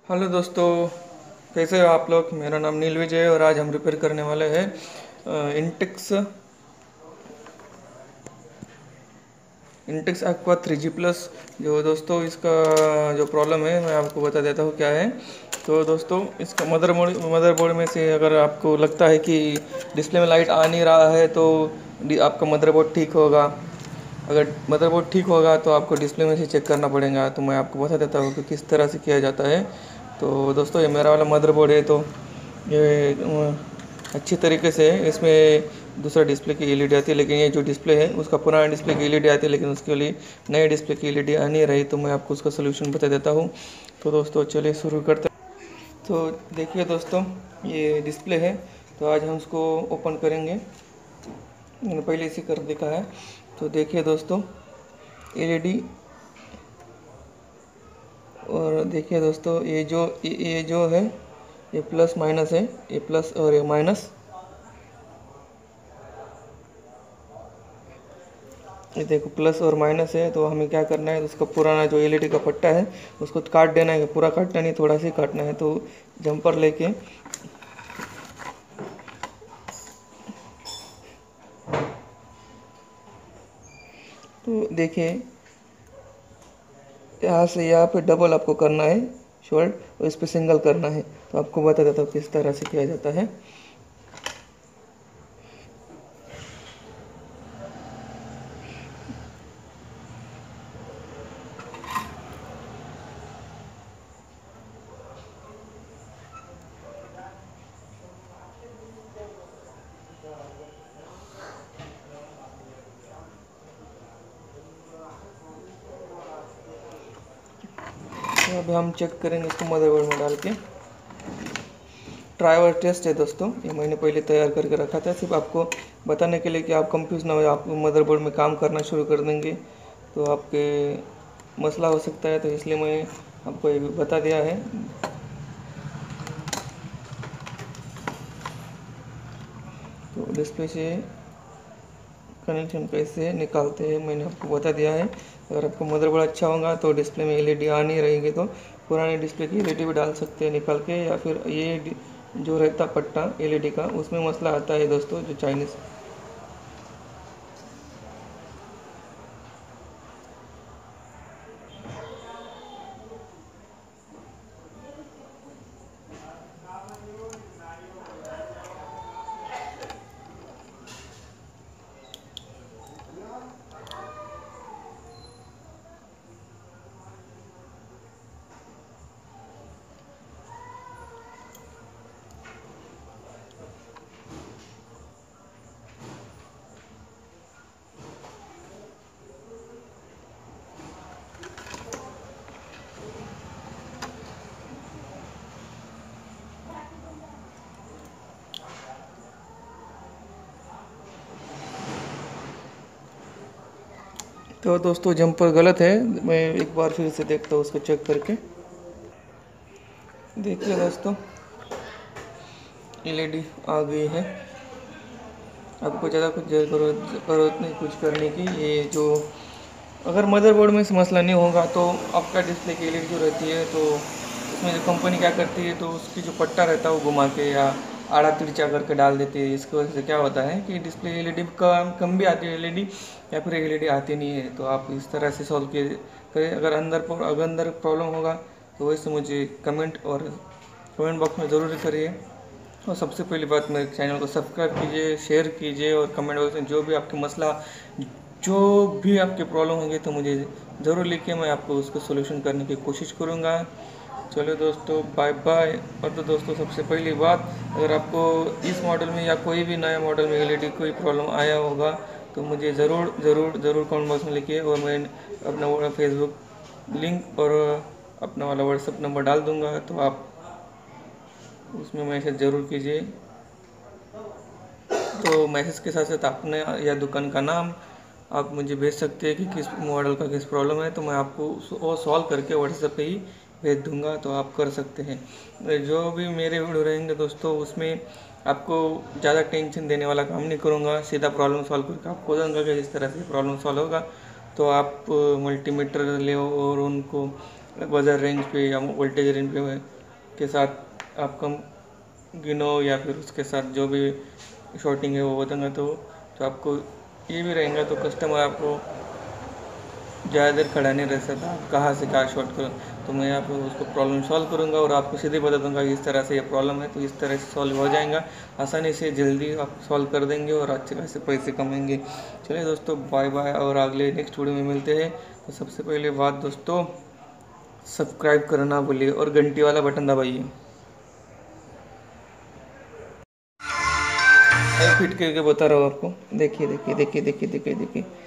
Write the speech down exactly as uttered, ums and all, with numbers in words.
Hello दोस्तों, कैसे हो आप लोग। मेरा नाम नील विजय है और आज हम रिपेयर करने वाले हैं Intex Intex Aqua three G plus. जो दोस्तों इसका जो प्रॉब्लम है मैं आपको बता देता हूँ क्या है। तो दोस्तों इसका मदरबोर्ड मदरबोर्ड में से अगर आपको लगता है कि डिस्प्ले में लाइट आ नहीं रहा है तो डि- आपका मदरबोर्ड ठीक होगा। अगर मदरबोर्ड ठीक होगा तो आपको डिस्प्ले में से चेक करना पड़ेगा। तो मैं आपको बता देता हूँ कि किस तरह से किया जाता है। तो दोस्तों ये मेरा वाला मदरबोर्ड है। तो ये अ, अच्छी तरीके से इसमें दूसरा डिस्प्ले की एलईडी आती है, लेकिन ये जो डिस्प्ले है उसका पुराना डिस्प्ले की एलईडी आती है, लेकिन उसके लिए नए डिस्प्ले की एलईडी आ नहीं रही। तो मैं आपको उसका सोल्यूशन बता देता हूँ। तो दोस्तों चलिए शुरू करते हैं। तो देखिए दोस्तों, ये डिस्प्ले है। तो आज हम उसको ओपन करेंगे। मैंने पहले इसे कर देखा है। तो देखिए दोस्तों, एलईडी। और देखिए दोस्तों, ये जो ये ये जो है ये प्लस माइनस है। ये प्लस और ये माइनस। ये देखो प्लस और माइनस है। तो हमें क्या करना है, उसका पुराना जो एलईडी का पट्टा है उसको काट देना है। पूरा काटना नहीं, थोड़ा सा ही काटना है। तो जंपर लेके तो देखिए यहाँ से यहाँ पे डबल आपको करना है शॉर्ट, और इस पे सिंगल करना है। तो आपको बता देता हूँ किस तरह से किया जाता है। तो अभी हम चेक करेंगे इसको मदरबोर्ड में डाल के। ट्राई और टेस्ट है दोस्तों, ये मैंने पहले तैयार करके रखा था सिर्फ आपको बताने के लिए कि आप कंफ्यूज ना हो। आप मदरबोर्ड में काम करना शुरू कर देंगे तो आपके मसला हो सकता है। तो इसलिए मैं आपको ये बता दिया है। तो डिस्प्ले से कनेक्शन कैसे निकालते हैं मैंने आपको बता दिया है। अगर आपको मदरबोर्ड अच्छा होगा तो डिस्प्ले में एलईडी आ नहीं रहेगी तो पुराने डिस्प्ले की एलईडी भी डाल सकते हैं निकाल के, या फिर ये जो रहता पट्टा एलईडी का उसमें मसला आता है दोस्तों, जो चाइनीज़। तो दोस्तों जंपर गलत है। मैं एक बार फिर से देखता हूँ उसको चेक करके। देखिए दोस्तों, एलईडी आ गई है। आपको ज़्यादा कुछ ज़रूरत ज़रूरत नहीं कुछ करने की। ये जो अगर मदरबोर्ड में से मसला नहीं होगा तो आपका डिस्प्ले की एलईडी जो रहती है तो उसमें जो कंपनी क्या करती है तो उसकी जो पट्टा रहता है वो घुमा के या आड़ा तिरछा करके डाल देती है। इसकी वजह से क्या होता है कि डिस्प्ले एलईडी कम कम भी आती है एलईडी, या फिर एलईडी आती नहीं है। तो आप इस तरह से सॉल्व किए करें। अगर अंदर अगर अंदर प्रॉब्लम होगा तो वैसे मुझे कमेंट और कमेंट बॉक्स में ज़रूर करिए। और सबसे पहली बात, मेरे चैनल को सब्सक्राइब कीजिए, शेयर कीजिए, और कमेंट बॉक्स में जो भी आपकी मसला जो भी आपकी प्रॉब्लम होगी तो मुझे ज़रूर लिखिए। मैं आपको उसको सोल्यूशन करने की कोशिश करूँगा। चलो दोस्तों, बाय बाय। और तो दोस्तों सबसे पहली बात, अगर आपको इस मॉडल में या कोई भी नया मॉडल में एलईडी कोई प्रॉब्लम आया होगा तो मुझे ज़रूर ज़रूर ज़रूर कमेंट बॉक्स में लिखिए, और मैं अपना फेसबुक लिंक और अपना वाला व्हाट्सअप नंबर डाल दूँगा। तो आप उसमें मैसेज ज़रूर कीजिए। तो मैसेज के साथ साथ अपने या दुकान का नाम आप मुझे भेज सकते हैं कि किस मॉडल का किस प्रॉब्लम है। तो मैं आपको वो सॉल्व करके व्हाट्सएप पे ही भेज दूंगा। तो आप कर सकते हैं। जो भी मेरे वीडियो रहेंगे दोस्तों उसमें आपको ज़्यादा टेंशन देने वाला काम नहीं करूँगा। सीधा प्रॉब्लम सॉल्व करके आपको बताऊँगा कि इस तरह से प्रॉब्लम सॉल्व होगा। तो आप मल्टीमीटर ले और उनको बजर रेंज पे या वोल्टेज रेंज पे के साथ आप कम गिनो या फिर उसके साथ जो भी शॉर्टिंग है वो बताऊंगा। तो तो आपको ये भी रहेगा, तो कस्टमर आपको ज़्यादा देर खड़ा नहीं रह सकता, आप कहाँ से कहाँ शॉर्ट करो। तो मैं आपको उसको प्रॉब्लम सॉल्व करूँगा और आपको सीधे बता दूंगा कि इस तरह से ये प्रॉब्लम है, तो इस तरह से सॉल्व हो जाएगा आसानी से, जल्दी आप सॉल्व कर देंगे और अच्छे खासे पैसे कमाएंगे। चलिए दोस्तों, बाय बाय, और अगले नेक्स्ट वीडियो में मिलते हैं। तो सबसे पहले बात दोस्तों, सब्सक्राइब करना भूलिए और घंटी वाला बटन दबाइए। फिट करके बता रहा हूँ आपको, देखिए देखिए देखिए देखिए देखिए देखिए